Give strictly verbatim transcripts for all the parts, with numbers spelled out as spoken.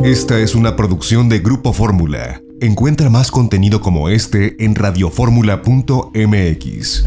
Esta es una producción de Grupo Fórmula. Encuentra más contenido como este en radioformula punto m x.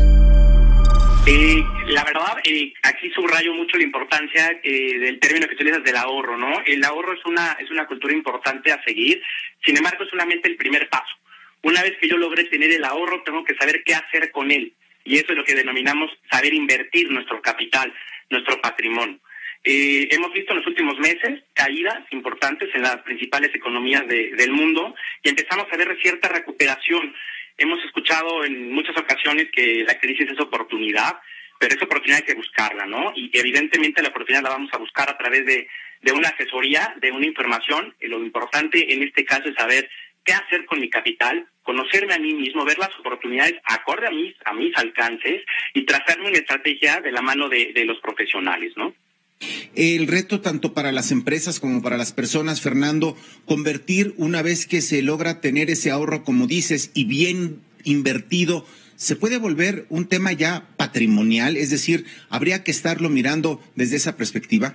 Eh, la verdad, eh, aquí subrayo mucho la importancia eh, del término que utilizas del ahorro, ¿no? El ahorro es una es una cultura importante a seguir, sin embargo es solamente el primer paso. Una vez que yo logré tener el ahorro, tengo que saber qué hacer con él, y eso es lo que denominamos saber invertir nuestro capital, nuestro patrimonio. Eh, hemos visto en los últimos meses caídas importantes en las principales economías de, del mundo y empezamos a ver cierta recuperación. Hemos escuchado en muchas ocasiones que la crisis es oportunidad, pero esa oportunidad hay que buscarla, ¿no? Y evidentemente la oportunidad la vamos a buscar a través de, de una asesoría, de una información. Y lo importante en este caso es saber qué hacer con mi capital, conocerme a mí mismo, ver las oportunidades acorde a mis, a mis alcances y trazarme una estrategia de la mano de, de los profesionales, ¿no? El reto tanto para las empresas como para las personas, Fernando, convertir una vez que se logra tener ese ahorro, como dices, y bien invertido, ¿se puede volver un tema ya patrimonial? Es decir, ¿habría que estarlo mirando desde esa perspectiva?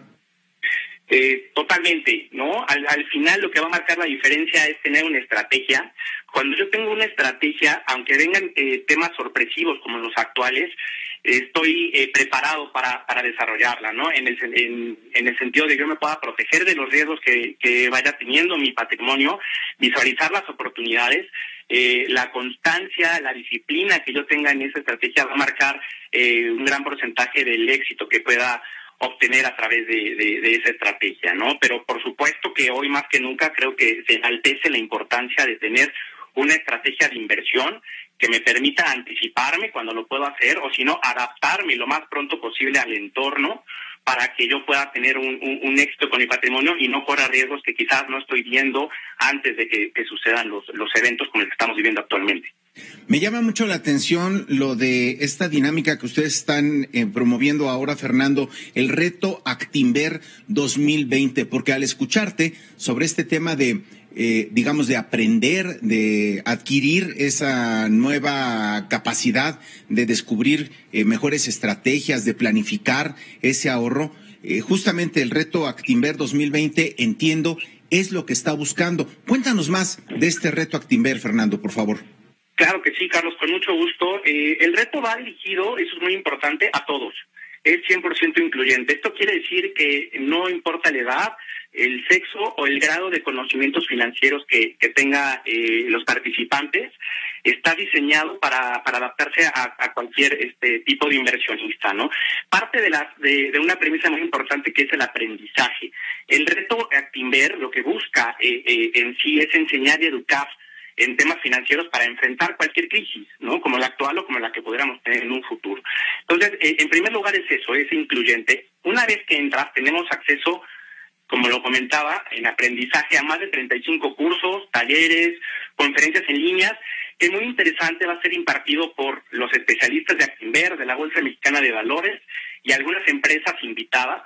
Eh, totalmente, ¿no? Al, al final lo que va a marcar la diferencia es tener una estrategia. Cuando yo tengo una estrategia, aunque vengan eh, temas sorpresivos como los actuales, estoy eh, preparado para, para desarrollarla, ¿no? En el, en, en el sentido de que yo me pueda proteger de los riesgos que, que vaya teniendo mi patrimonio, visualizar las oportunidades, eh, la constancia, la disciplina que yo tenga en esa estrategia va a marcar eh, un gran porcentaje del éxito que pueda obtener a través de, de, de esa estrategia, ¿no? Pero por supuesto que hoy más que nunca creo que se enaltece la importancia de tener una estrategia de inversión que me permita anticiparme cuando lo puedo hacer, o si no, adaptarme lo más pronto posible al entorno para que yo pueda tener un, un, un éxito con mi patrimonio y no corra riesgos que quizás no estoy viendo antes de que, que sucedan los, los eventos como el que estamos viviendo actualmente. Me llama mucho la atención lo de esta dinámica que ustedes están eh, promoviendo ahora, Fernando, el reto Actinver dos mil veinte, porque al escucharte sobre este tema de Eh, digamos, de aprender, de adquirir esa nueva capacidad de descubrir eh, mejores estrategias, de planificar ese ahorro. Eh, justamente el reto Actinver dos mil veinte, entiendo, es lo que está buscando. Cuéntanos más de este reto Actinver, Fernando, por favor. Claro que sí, Carlos, con mucho gusto. Eh, el reto va dirigido, eso es muy importante, a todos. Es cien por ciento incluyente. Esto quiere decir que no importa la edad, el sexo o el grado de conocimientos financieros que, que tenga eh, los participantes, está diseñado para, para adaptarse a, a cualquier este tipo de inversionista, ¿no? Parte de, la, de, de una premisa muy importante que es el aprendizaje. El reto Actinver lo que busca eh, eh, en sí es enseñar y educar en temas financieros para enfrentar cualquier crisis, ¿no? Como la actual o como la que pudiéramos tener en un futuro. Entonces, eh, en primer lugar es eso, es incluyente. Una vez que entras, tenemos acceso, como lo comentaba, en aprendizaje a más de treinta y cinco cursos, talleres, conferencias en líneas, que muy interesante va a ser impartido por los especialistas de Actinver, de la Bolsa Mexicana de Valores y algunas empresas invitadas.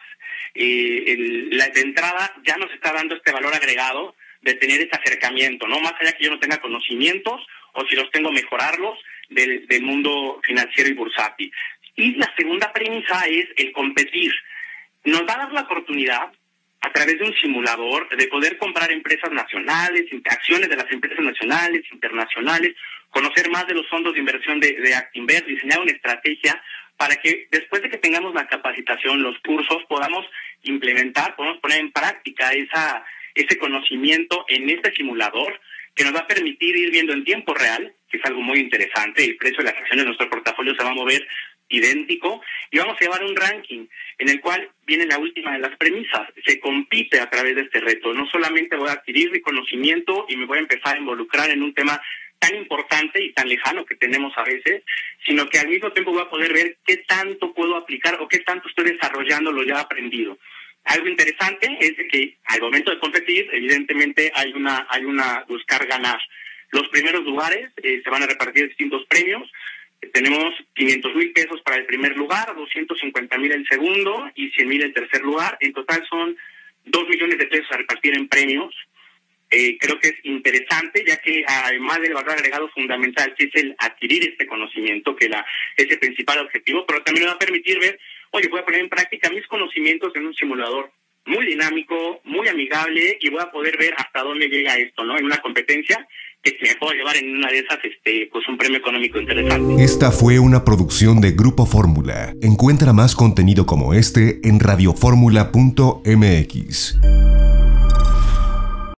Eh, el, la de entrada ya nos está dando este valor agregado de tener ese acercamiento, ¿no? Más allá que yo no tenga conocimientos, o si los tengo, mejorarlos del, del mundo financiero y bursátil. Y la segunda premisa es el competir. Nos va a dar la oportunidad, a través de un simulador, de poder comprar empresas nacionales, acciones de las empresas nacionales, internacionales, conocer más de los fondos de inversión de, de Actinver, diseñar una estrategia para que después de que tengamos la capacitación, los cursos, podamos implementar, podamos poner en práctica esa ese conocimiento en este simulador que nos va a permitir ir viendo en tiempo real, que es algo muy interesante, el precio de las acciones de nuestro portafolio se va a mover idéntico, y vamos a llevar un ranking en el cual viene la última de las premisas, se compite a través de este reto, no solamente voy a adquirir mi conocimiento y me voy a empezar a involucrar en un tema tan importante y tan lejano que tenemos a veces, sino que al mismo tiempo voy a poder ver qué tanto puedo aplicar o qué tanto estoy desarrollando lo ya aprendido. Algo interesante es de que al momento de competir, evidentemente hay una hay una buscar ganar. Los primeros lugares eh, se van a repartir distintos premios. Eh, tenemos quinientos mil pesos para el primer lugar, doscientos cincuenta mil el segundo y cien mil el tercer lugar. En total son dos millones de pesos a repartir en premios. Eh, creo que es interesante, ya que además del valor agregado fundamental, que es el adquirir este conocimiento, que la, es el principal objetivo, pero también me va a permitir ver, oye, voy a poner en práctica mis conocimientos en un simulador muy dinámico, muy amigable, y voy a poder ver hasta dónde llega esto, ¿no? En una competencia que me puedo llevar en una de esas, este, pues un premio económico interesante. Esta fue una producción de Grupo Fórmula. Encuentra más contenido como este en radioformula punto m x.